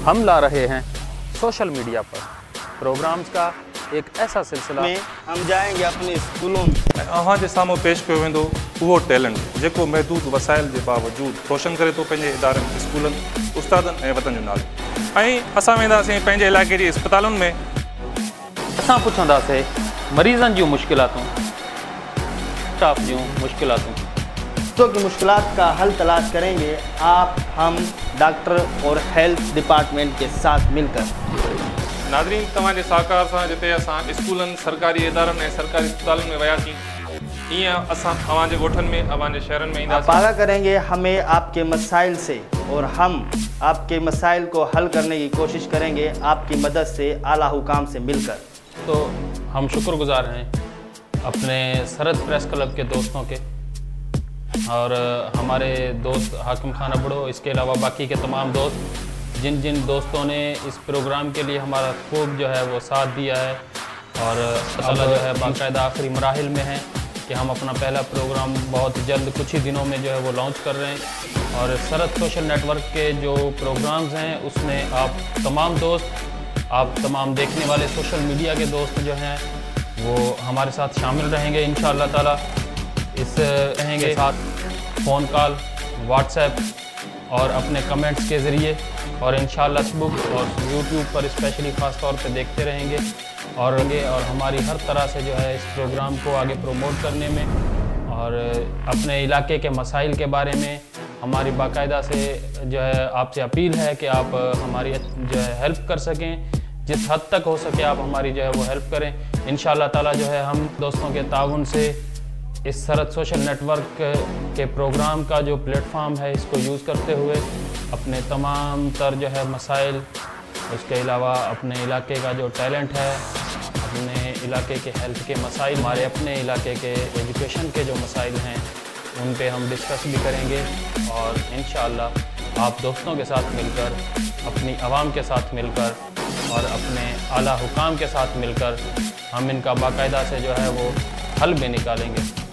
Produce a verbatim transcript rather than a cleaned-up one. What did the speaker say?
ہم لا رہے ہیں سوشل میڈیا پر پروگرامز کا ایک ایسا سلسلہ میں ہم جائیں گے اپنے اسکولوں میں अव्हां जे साम्हूं पेश कयो वेंदो उहो टैलेंट जेको महदूद वसाइल जे बावजूद रोशन करे थो पंहिंजे इदारनि स्कूलनि उस्तादनि ऐं वतन जो नालो। ऐं असां वेंदासीं पंहिंजे इलाइक़े जे अस्पतालुनि में असां पुछंदासीं मरीज़नि जूं मुश्किलातूं, स्टाफ जूं मुश्किलातूं। बच्चों की मुश्किलात का हल तलाश करेंगे आप, हम, डॉक्टर और हेल्थ डिपार्टमेंट के साथ मिलकर। नाज़रीन, तव्हांजे सहकार सां जिते असां स्कूलनि, सरकारी इदारनि ऐं सरकारी अस्पतालनि में वियासीं, ईअं असां अव्हांजे ॻोठनि में, अव्हांजे शहरनि में आप ईंदासीं। आगाह करेंगे हमें आपके मसाइल से और हम आपके मसाइल को हल करने की कोशिश करेंगे आपकी मदद से, आला हुकाम से मिलकर। तो हम शुक्रगुजार हैं अपने सरहद प्रेस क्लब के दोस्तों के और हमारे दोस्त हाकिम खान अबड़ो, इसके अलावा बाकी के तमाम दोस्त जिन जिन दोस्तों ने इस प्रोग्राम के लिए हमारा खूब जो है वो साथ दिया है। और अब जो है बाकायदा आखिरी मराहिल में है कि हम अपना पहला प्रोग्राम बहुत जल्द कुछ ही दिनों में जो है वो लॉन्च कर रहे हैं। और सरहद सोशल नेटवर्क के जो प्रोग्राम्स हैं उसमें आप तमाम दोस्त, आप तमाम देखने वाले सोशल मीडिया के दोस्त जो हैं वो हमारे साथ शामिल रहेंगे इंशाअल्लाह ताला। इस रहेंगे साथ फ़ोन कॉल, व्हाट्सएप और अपने कमेंट्स के ज़रिए, और इंशाअल्लाह फेसबुक और यूट्यूब पर स्पेशली ख़ास तौर पे देखते रहेंगे और और हमारी हर तरह से जो है इस प्रोग्राम को आगे प्रमोट करने में और अपने इलाके के मसाइल के बारे में हमारी बाकायदा से जो है आपसे अपील है कि आप हमारी जो है हेल्प कर सकें। जिस हद तक हो सके आप हमारी जो है वो हेल्प करें इंशाअल्लाह ताला। जो है हम दोस्तों के ताउन से इस सरहद सोशल नेटवर्क के प्रोग्राम का जो प्लेटफॉर्म है इसको यूज़ करते हुए अपने तमाम तर जो है मसाइल, उसके अलावा अपने इलाके का जो टैलेंट है, अपने इलाके के हेल्थ के मसाइल, हमारे अपने इलाके के एजुकेशन के जो मसाइल हैं उन पे हम डिस्कस भी करेंगे। और इंशाअल्लाह आप दोस्तों के साथ मिलकर, अपनी आवाम के साथ मिलकर और अपने आला हुकाम के साथ मिलकर हम इनका बाकायदा से जो है वो हल भी निकालेंगे।